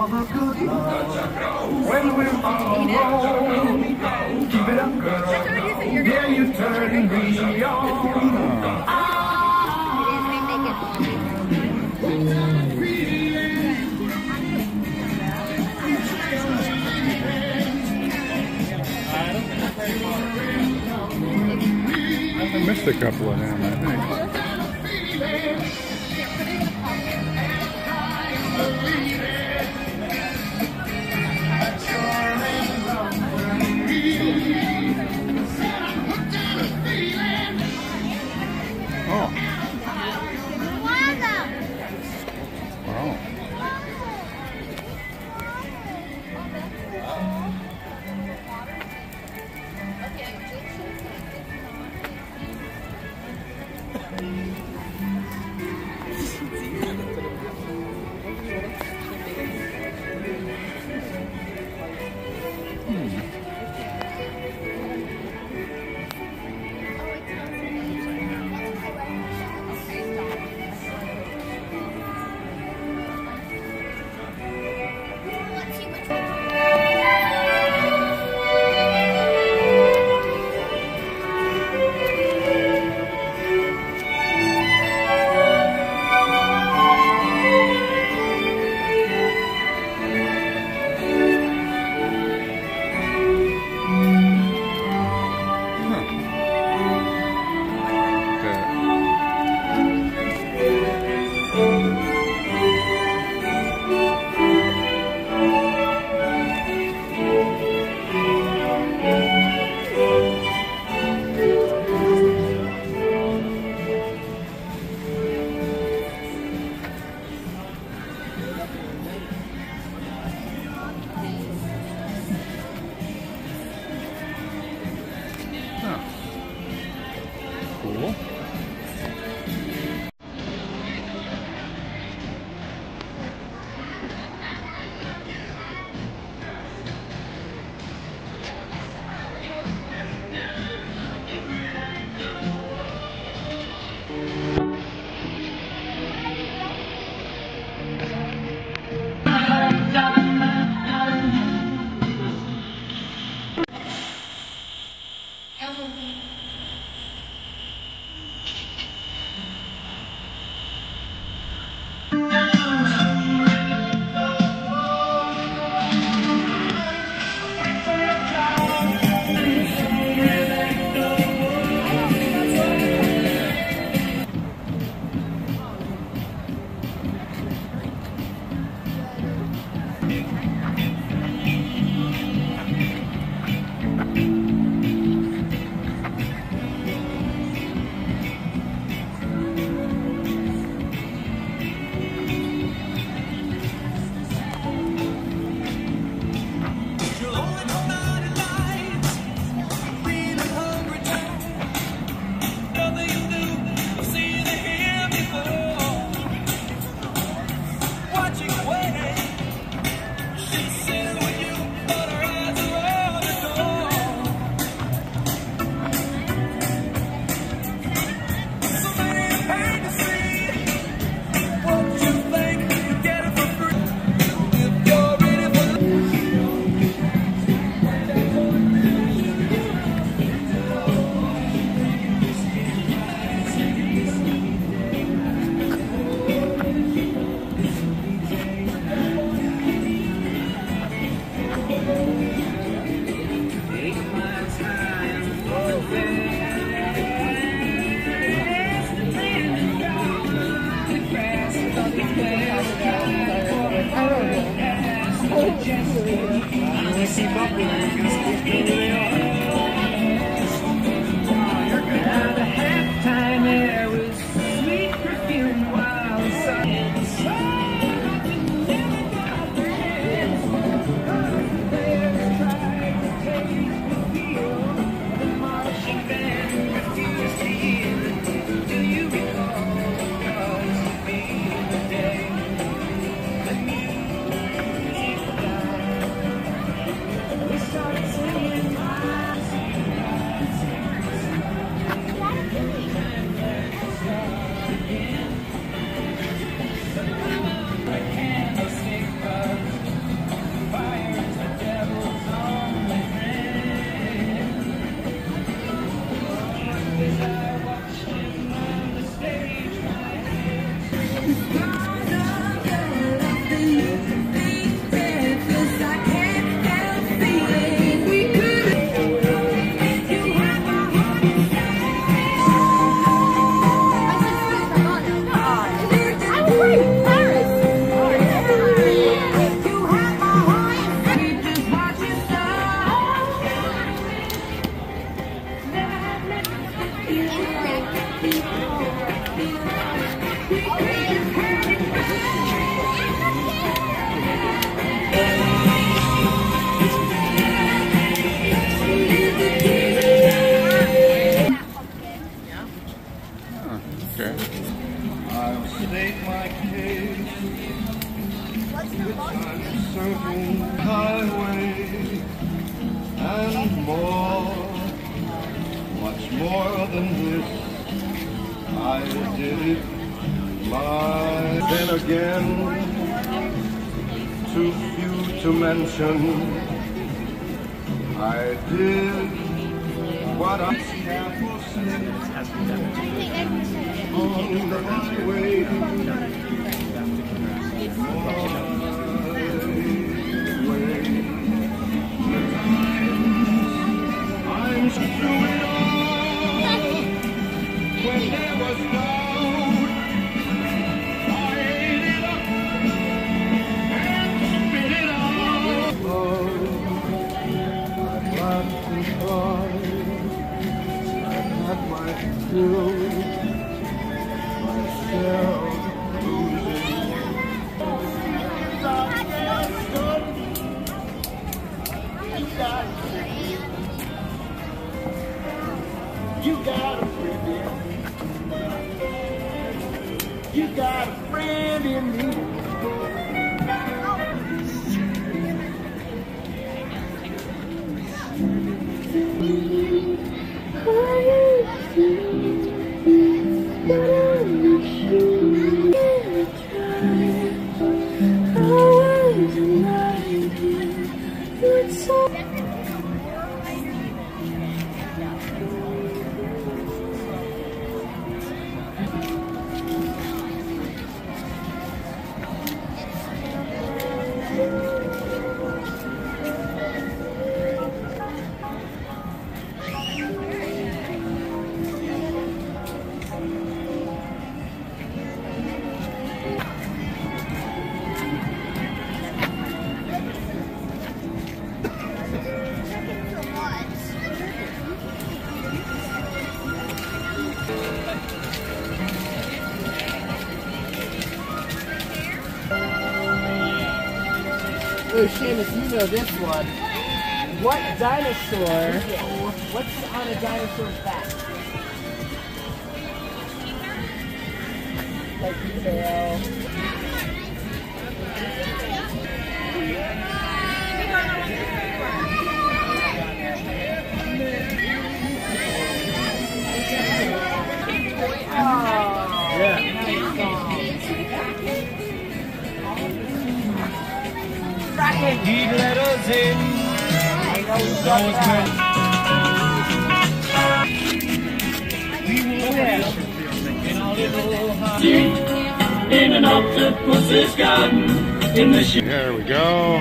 all the good love. When we're all alone, keep it up, girl. Yeah, you turn me on. I missed a couple of them, I think. Oh. Wow. Cool. We started singing. Okay. I'll state my case. Uncertain highway and more, much more than this. I did it my. Then again, too few to mention. I did what I on the highway. I'm through it all. When there was doubt, I ate it up and spit it out. I've laughed and cried. I've had my fill. You got a friend in me. You got a friend in me. Oh, Seamus, you know this one. What dinosaur? What's on a dinosaur's back? Like the tail. He'd let us in. In an octopus's garden in the ship. There we go.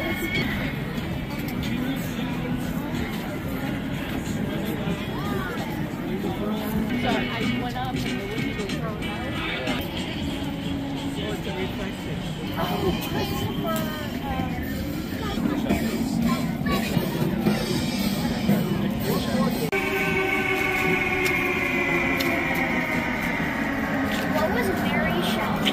What was Mary Shelley?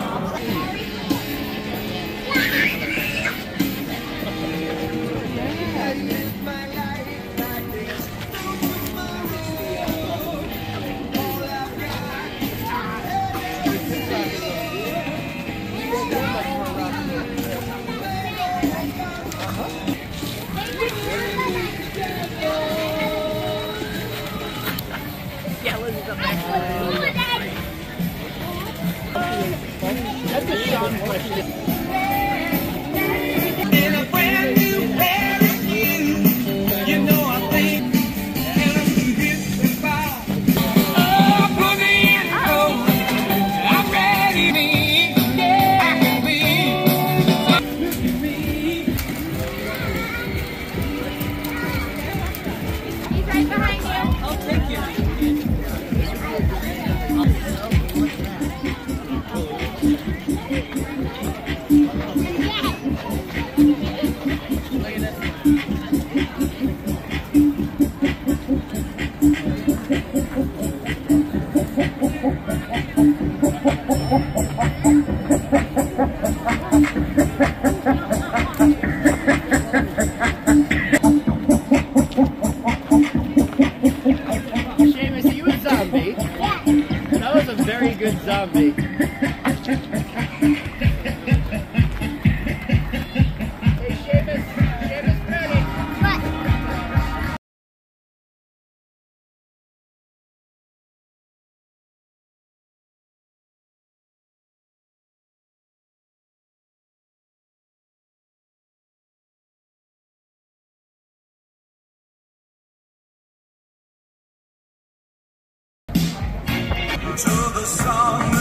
Yeah, Liz is up there. That's a Sean question. In a brand new pair of shoes, you know I think, and I'm convinced about. Oh, put me in cold. I'm ready to be. I can be. Look at me. He's right behind you. Oh, thank you. Seamus, are you a zombie? That was a very good zombie. Hey, Seamus, ready? What? To the song